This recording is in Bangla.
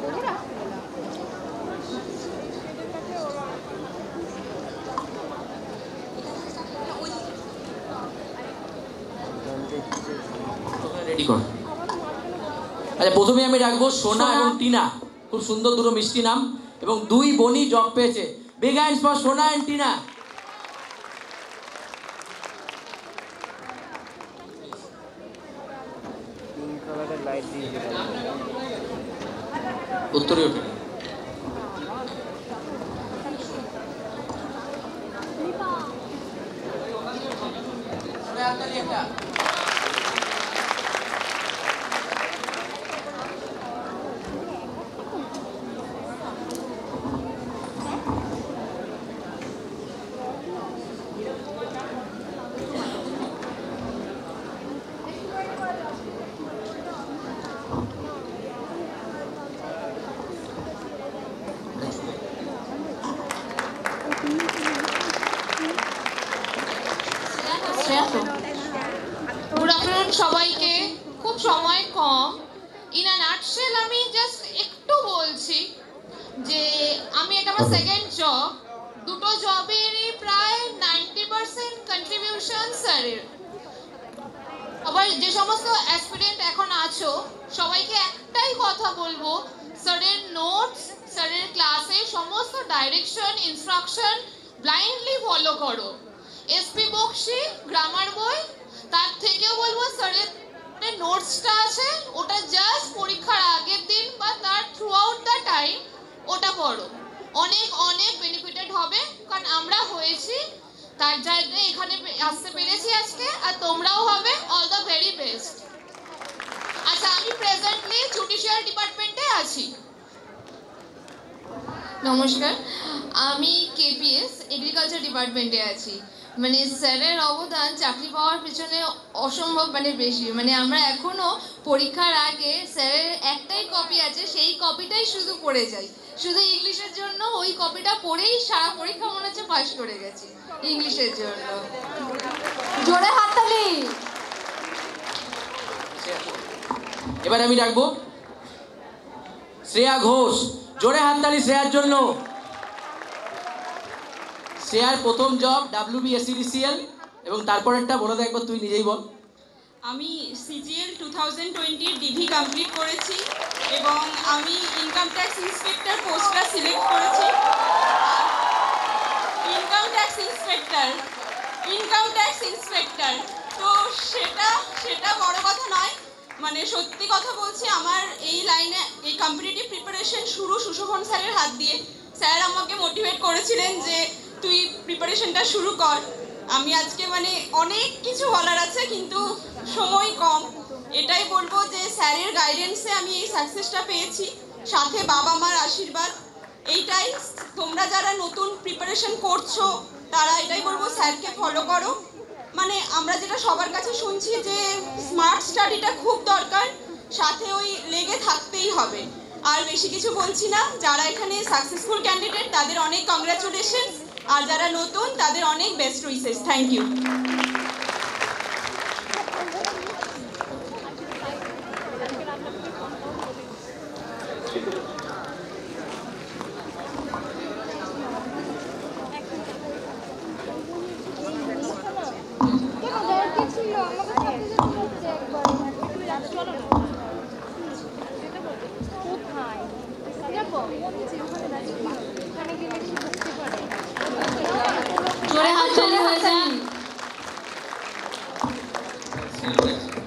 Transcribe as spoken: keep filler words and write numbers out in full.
রেডি কর। আচ্ছা, প্রথমে আমি রাখবো সোনা এবং টিনা। খুব সুন্দর দুটো মিষ্টি নাম, এবং দুই বোনই জব পেয়েছে। Big hands for Sona and Tina. উত্তরে ওঠে একটা গুড আফটারনুন সবাইকে। খুব সময় কম, ইন আ নাটশেল আমি জাস্ট একটু বলছি যে আমি এটা আমার সেকেন্ড জব। দুটো জবেরই প্রায় নাইনটি পার্সেন্ট কন্ট্রিবিউশন স্যারের। আবার যে সমস্ত অ্যাসপিরেন্ট এখন আছো সবাইকে একটাই কথা বলবো, স্যারের নোটস, স্যারের ক্লাসে সমস্ত ডাইরেকশন, ইনস্ট্রাকশন ব্লাইন্ডলি ফলো করো। এসপি বক্সি গ্রামার বই, তার থেকেও বলবো স্যারের নোটসটা আছে ওটা জাস্ট পরীক্ষার আগের দিন বা তার থ্রু আউট দ্য টাইম ওটা পড়ো। অনেক অনেক বেনিফিটেড হবে, কারণ আমরা হয়েছি, তার জন্য এখানে আসতে পেরেছি আজকে, আর তোমরাও হবে। All the very best. আচ্ছা, আমি প্রেজেন্টলি জুডিশিয়াল ডিপার্টমেন্টে আছি। নমস্কার, আমি কেপিএস এগ্রিকালচার ডিপার্টমেন্টে আছি। মানে স্যারের অবদান চাকরি পাওয়ার পিছনে অসম্ভব মানে বেশি। মানে আমরা এখনো পরীক্ষার আগে স্যারের একটাই কপি আছে, সেই কপিটাই শুধু পড়ে যাই। শুধু ইংলিশের জন্য ওই কপিটা পড়েই সারা পরীক্ষা মনে হচ্ছে পাস করে গেছি ইংলিশের জন্য। জোরে হাততালি। এবার আমি ডাকবো শ্রেয়া ঘোষ। জোরে হাততালি শ্রেয়ার জন্য। শ্রেয়ার প্রথম জব ডাব্লিউবিএসসিডিসিএল, এবং তারপর একটা বলে দেখ, তুই নিজেই বল। আমি CGL two thousand twenty DV complete করেছি, এবং আমি ইনকাম ট্যাক্স ইন্সপেক্টর পোস্টটা সিলেক্ট করেছি। Income tax inspector income tax inspector তো সেটা সেটা বড় কথা নয়। মানে সত্যি কথা বলছি, আমার এই লাইনে এই কম্পিটিটিভ প্রিপারেশন শুরু সুশোভন স্যারের হাত দিয়ে। স্যার আমাকে মোটিভেট করেছিলেন যে তুই প্রিপারেশনটা শুরু কর। আমি আজকে মানে অনেক কিছু বলার আছে, কিন্তু সময় কম। এটাই বলবো যে স্যারের গাইডেন্সে আমি এই সাকসেসটা পেয়েছি, সাথে বাবা মার আশীর্বাদ। এইটাই, তোমরা যারা নতুন প্রিপারেশন করছো তারা এটাই বলবো, স্যারকে ফলো করো। মানে আমরা যেটা সবার কাছে শুনছি যে স্মার্ট স্টাডিটা খুব দরকার, সাথে ওই লেগে থাকতেই হবে। আর বেশি কিছু বলছি না। যারা এখানে সাকসেসফুল ক্যান্ডিডেট তাদের অনেক কংগ্রাচুলেশন, আর যারা নতুন তাদের অনেক বেস্ট উইশেস। Thank you. জোরে হাততালি হয়ে যায়।